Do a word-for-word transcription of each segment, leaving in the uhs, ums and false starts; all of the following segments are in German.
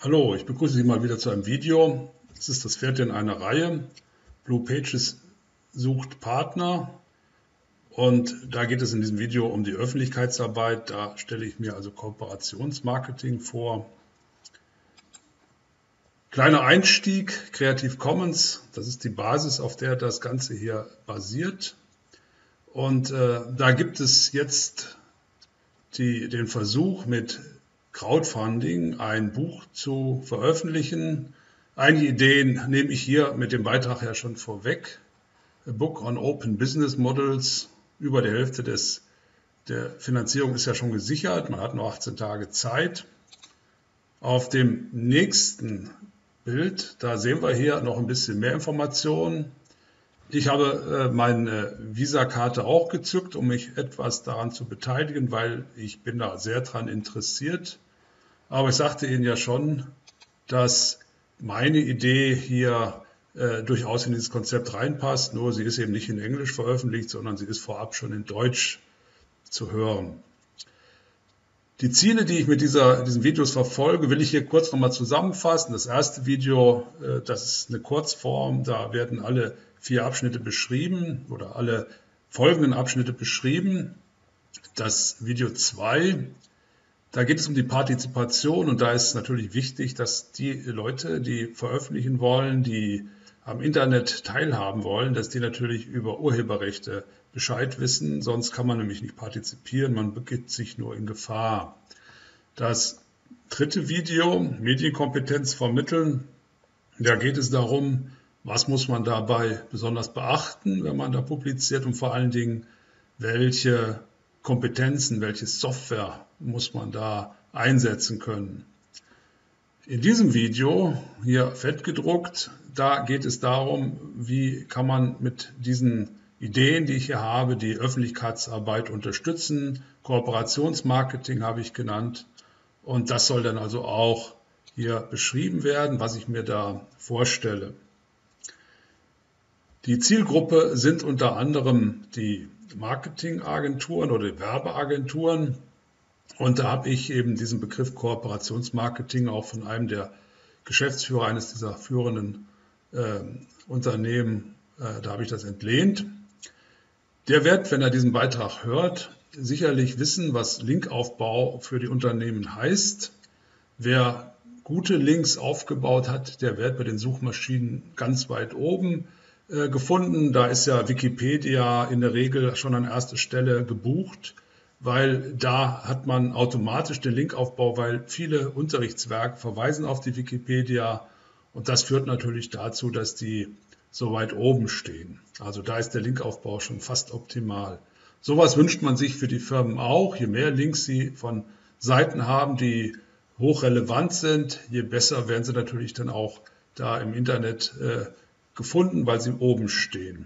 Hallo, ich begrüße Sie mal wieder zu einem Video. Es ist das vierte in einer Reihe. Blue Pages sucht Partner und da geht es in diesem Video um die Öffentlichkeitsarbeit. Da stelle ich mir also Kooperationsmarketing vor. Kleiner Einstieg, Creative Commons, das ist die Basis, auf der das Ganze hier basiert. Und äh, da gibt es jetzt die, den Versuch mit Crowdfunding ein Buch zu veröffentlichen. Einige Ideen nehme ich hier mit dem Beitrag ja schon vorweg. A Book on Open Business Models. Über die Hälfte des, der Finanzierung ist ja schon gesichert. Man hat nur achtzehn Tage Zeit. Auf dem nächsten Bild, da sehen wir hier noch ein bisschen mehr Informationen. Ich habe äh, meine Visa-Karte auch gezückt, um mich etwas daran zu beteiligen, weil ich bin da sehr dran interessiert. Aber ich sagte Ihnen ja schon, dass meine Idee hier äh, durchaus in dieses Konzept reinpasst, nur sie ist eben nicht in Englisch veröffentlicht, sondern sie ist vorab schon in Deutsch zu hören. Die Ziele, die ich mit dieser, diesen Videos verfolge, will ich hier kurz nochmal zusammenfassen. Das erste Video, äh, das ist eine Kurzform, da werden alle vier Abschnitte beschrieben oder alle folgenden Abschnitte beschrieben. Das Video zwei, da geht es um die Partizipation und da ist natürlich wichtig, dass die Leute, die veröffentlichen wollen, die am Internet teilhaben wollen, dass die natürlich über Urheberrechte Bescheid wissen, sonst kann man nämlich nicht partizipieren, man begibt sich nur in Gefahr. Das dritte Video, Medienkompetenz vermitteln, da geht es darum, was muss man dabei besonders beachten, wenn man da publiziert und vor allen Dingen, welche Kompetenzen, welche Software muss man da einsetzen können. In diesem Video, hier fett gedruckt, da geht es darum, wie kann man mit diesen Ideen, die ich hier habe, die Öffentlichkeitsarbeit unterstützen. Kooperationsmarketing habe ich genannt und das soll dann also auch hier beschrieben werden, was ich mir da vorstelle. Die Zielgruppe sind unter anderem die Marketingagenturen oder die Werbeagenturen. Und da habe ich eben diesen Begriff Kooperationsmarketing auch von einem der Geschäftsführer eines dieser führenden äh, Unternehmen, äh, da habe ich das entlehnt. Der wird, wenn er diesen Beitrag hört, sicherlich wissen, was Linkaufbau für die Unternehmen heißt. Wer gute Links aufgebaut hat, der wird bei den Suchmaschinen ganz weit oben äh, gefunden. Da ist ja Wikipedia in der Regel schon an erster Stelle gebucht, weil da hat man automatisch den Linkaufbau, weil viele Unterrichtswerke verweisen auf die Wikipedia und das führt natürlich dazu, dass die so weit oben stehen. Also da ist der Linkaufbau schon fast optimal. Sowas wünscht man sich für die Firmen auch. Je mehr Links sie von Seiten haben, die hochrelevant sind, je besser werden sie natürlich dann auch da im Internet äh, gefunden, weil sie oben stehen.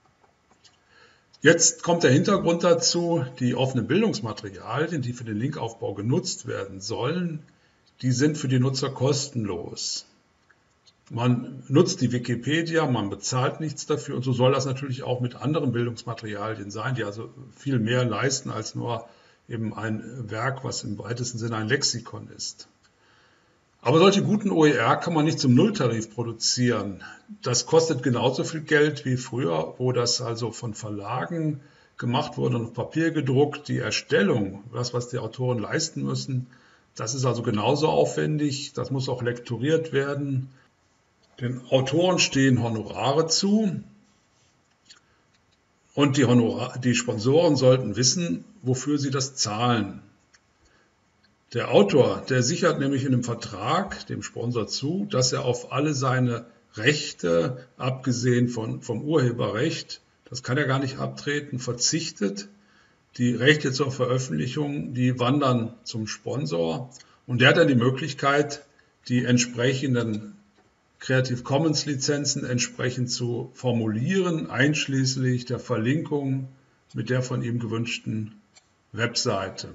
Jetzt kommt der Hintergrund dazu, die offenen Bildungsmaterialien, die für den Linkaufbau genutzt werden sollen, die sind für die Nutzer kostenlos. Man nutzt die Wikipedia, man bezahlt nichts dafür und so soll das natürlich auch mit anderen Bildungsmaterialien sein, die also viel mehr leisten als nur eben ein Werk, was im weitesten Sinne ein Lexikon ist. Aber solche guten O E R kann man nicht zum Nulltarif produzieren. Das kostet genauso viel Geld wie früher, wo das also von Verlagen gemacht wurde und auf Papier gedruckt. Die Erstellung, das, was die Autoren leisten müssen, das ist also genauso aufwendig. Das muss auch lektoriert werden. Den Autoren stehen Honorare zu und die, Honorar- die Sponsoren sollten wissen, wofür sie das zahlen. Der Autor, der sichert nämlich in einem Vertrag dem Sponsor zu, dass er auf alle seine Rechte, abgesehen von, vom Urheberrecht, das kann er gar nicht abtreten, verzichtet. Die Rechte zur Veröffentlichung, die wandern zum Sponsor und der hat dann die Möglichkeit, die entsprechenden Creative Commons Lizenzen entsprechend zu formulieren, einschließlich der Verlinkung mit der von ihm gewünschten Webseite.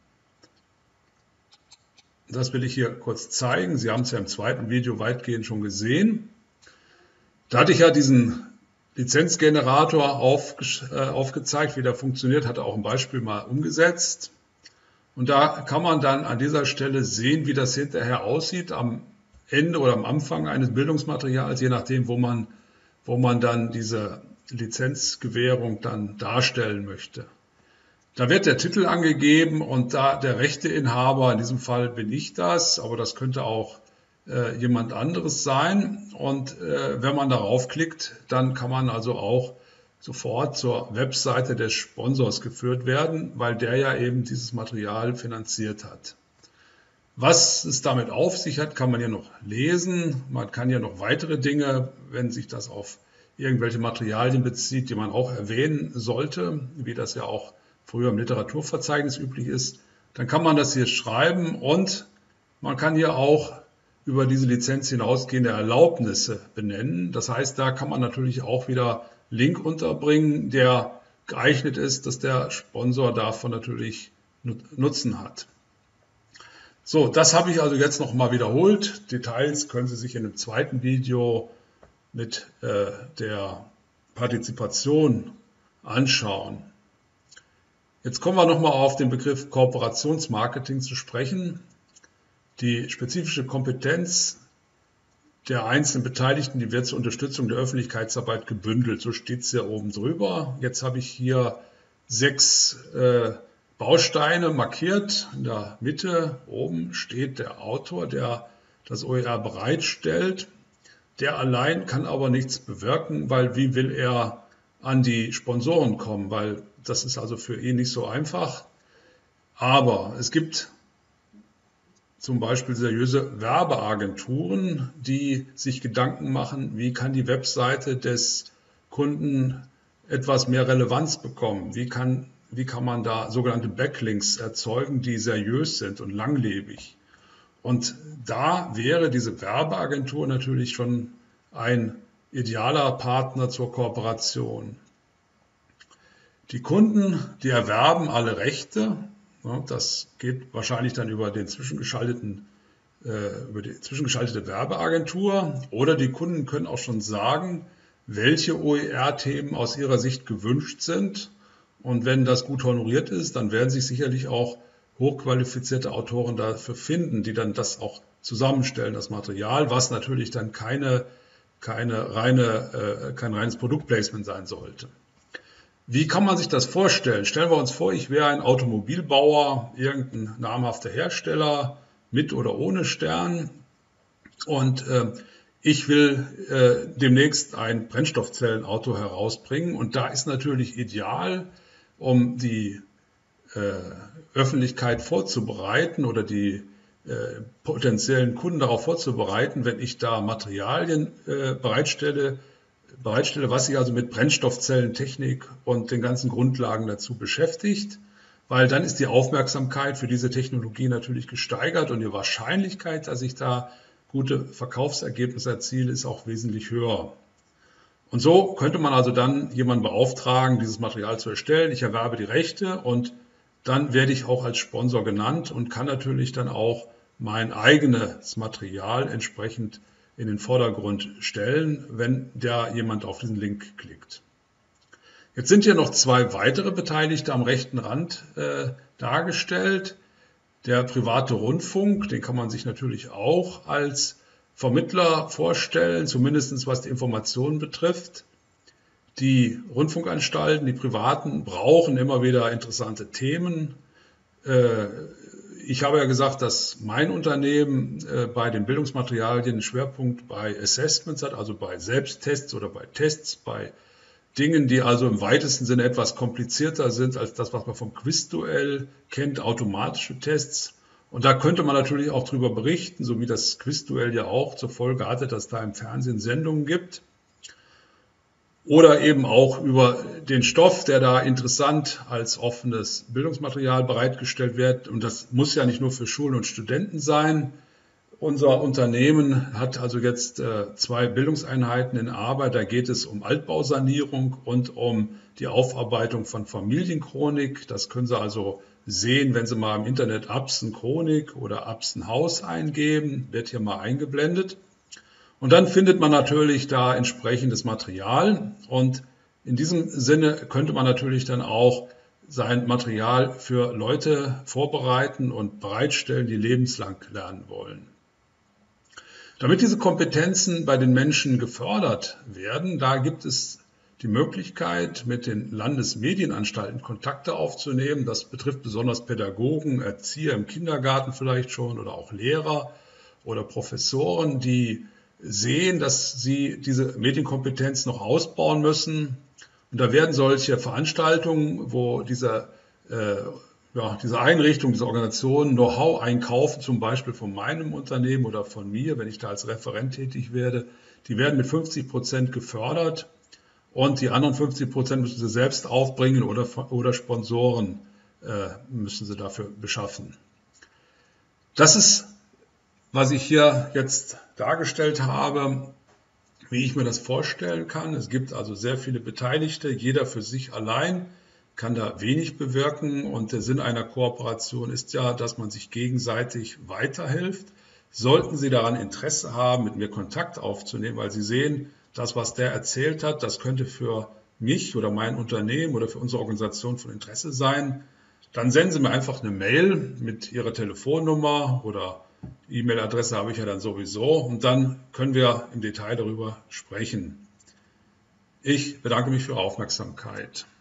Das will ich hier kurz zeigen. Sie haben es ja im zweiten Video weitgehend schon gesehen. Da hatte ich ja diesen Lizenzgenerator aufge äh, aufgezeigt, wie der funktioniert, hatte auch ein Beispiel mal umgesetzt. Und da kann man dann an dieser Stelle sehen, wie das hinterher aussieht. Am Ende oder am Anfang eines Bildungsmaterials, je nachdem, wo man, wo man dann diese Lizenzgewährung dann darstellen möchte. Da wird der Titel angegeben und da der Rechteinhaber, in diesem Fall bin ich das, aber das könnte auch äh, jemand anderes sein. Und äh, wenn man darauf klickt, dann kann man also auch sofort zur Webseite des Sponsors geführt werden, weil der ja eben dieses Material finanziert hat. Was es damit auf sich hat, kann man ja noch lesen. Man kann ja noch weitere Dinge, wenn sich das auf irgendwelche Materialien bezieht, die man auch erwähnen sollte, wie das ja auch früher im Literaturverzeichnis üblich ist, dann kann man das hier schreiben und man kann hier auch über diese Lizenz hinausgehende Erlaubnisse benennen. Das heißt, da kann man natürlich auch wieder Link unterbringen, der geeignet ist, dass der Sponsor davon natürlich Nutzen hat. So, das habe ich also jetzt nochmal wiederholt. Details können Sie sich in dem zweiten Video mit äh, der Partizipation anschauen. Jetzt kommen wir nochmal auf den Begriff Kooperationsmarketing zu sprechen. Die spezifische Kompetenz der einzelnen Beteiligten, die wird zur Unterstützung der Öffentlichkeitsarbeit gebündelt. So steht es ja oben drüber. Jetzt habe ich hier sechs äh, Bausteine markiert. In der Mitte oben steht der Autor, der das O E R bereitstellt. Der allein kann aber nichts bewirken, weil wie will er an die Sponsoren kommen? Weil das ist also für ihn nicht so einfach. Aber es gibt zum Beispiel seriöse Werbeagenturen, die sich Gedanken machen, wie kann die Webseite des Kunden etwas mehr Relevanz bekommen? Wie kann Wie kann man da sogenannte Backlinks erzeugen, die seriös sind und langlebig? Und da wäre diese Werbeagentur natürlich schon ein idealer Partner zur Kooperation. Die Kunden, die erwerben alle Rechte. Das geht wahrscheinlich dann über den zwischengeschalteten, über die zwischengeschaltete Werbeagentur. Oder die Kunden können auch schon sagen, welche O E R-Themen aus ihrer Sicht gewünscht sind. Und wenn das gut honoriert ist, dann werden sich sicherlich auch hochqualifizierte Autoren dafür finden, die dann das auch zusammenstellen, das Material, was natürlich dann keine, keine reine, äh, kein reines Produktplacement sein sollte. Wie kann man sich das vorstellen? Stellen wir uns vor, ich wäre ein Automobilbauer, irgendein namhafter Hersteller, mit oder ohne Stern, und äh, ich will äh, demnächst ein Brennstoffzellenauto herausbringen, und da ist natürlich ideal, um die äh, Öffentlichkeit vorzubereiten oder die äh, potenziellen Kunden darauf vorzubereiten, wenn ich da Materialien äh, bereitstelle, bereitstelle, was sich also mit Brennstoffzellentechnik und den ganzen Grundlagen dazu beschäftigt, weil dann ist die Aufmerksamkeit für diese Technologie natürlich gesteigert und die Wahrscheinlichkeit, dass ich da gute Verkaufsergebnisse erziele, ist auch wesentlich höher. Und so könnte man also dann jemanden beauftragen, dieses Material zu erstellen. Ich erwerbe die Rechte und dann werde ich auch als Sponsor genannt und kann natürlich dann auch mein eigenes Material entsprechend in den Vordergrund stellen, wenn da jemand auf diesen Link klickt. Jetzt sind hier noch zwei weitere Beteiligte am rechten Rand äh, dargestellt. Der private Rundfunk, den kann man sich natürlich auch als Vermittler vorstellen, zumindest was die Informationen betrifft. Die Rundfunkanstalten, die privaten, brauchen immer wieder interessante Themen. Ich habe ja gesagt, dass mein Unternehmen bei den Bildungsmaterialien einen Schwerpunkt bei Assessments hat, also bei Selbsttests oder bei Tests, bei Dingen, die also im weitesten Sinne etwas komplizierter sind als das, was man vom Quizduell kennt, automatische Tests. Und da könnte man natürlich auch drüber berichten, so wie das Quizduell ja auch zur Folge hatte, dass da im Fernsehen Sendungen gibt. Oder eben auch über den Stoff, der da interessant als offenes Bildungsmaterial bereitgestellt wird. Und das muss ja nicht nur für Schulen und Studenten sein. Unser Unternehmen hat also jetzt äh, zwei Bildungseinheiten in Arbeit. Da geht es um Altbausanierung und um die Aufarbeitung von Familienchronik. Das können Sie also sehen, wenn Sie mal im Internet Absen Chronik oder Absen Haus eingeben, wird hier mal eingeblendet. Und dann findet man natürlich da entsprechendes Material. Und in diesem Sinne könnte man natürlich dann auch sein Material für Leute vorbereiten und bereitstellen, die lebenslang lernen wollen. Damit diese Kompetenzen bei den Menschen gefördert werden, da gibt es die Möglichkeit, mit den Landesmedienanstalten Kontakte aufzunehmen. Das betrifft besonders Pädagogen, Erzieher im Kindergarten vielleicht schon oder auch Lehrer oder Professoren, die sehen, dass sie diese Medienkompetenz noch ausbauen müssen. Und da werden solche Veranstaltungen, wo diese, äh, ja, diese Einrichtung, diese Organisation Know-how einkaufen, zum Beispiel von meinem Unternehmen oder von mir, wenn ich da als Referent tätig werde, die werden mit fünfzig Prozent gefördert. Und die anderen fünfzig Prozent müssen sie selbst aufbringen oder, oder Sponsoren äh, müssen sie dafür beschaffen. Das ist, was ich hier jetzt dargestellt habe, wie ich mir das vorstellen kann. Es gibt also sehr viele Beteiligte, jeder für sich allein kann da wenig bewirken. Und der Sinn einer Kooperation ist ja, dass man sich gegenseitig weiterhilft. Sollten Sie daran Interesse haben, mit mir Kontakt aufzunehmen, weil Sie sehen, das, was der erzählt hat, das könnte für mich oder mein Unternehmen oder für unsere Organisation von Interesse sein, dann senden Sie mir einfach eine Mail mit Ihrer Telefonnummer oder E-Mail-Adresse habe ich ja dann sowieso und dann können wir im Detail darüber sprechen. Ich bedanke mich für Ihre Aufmerksamkeit.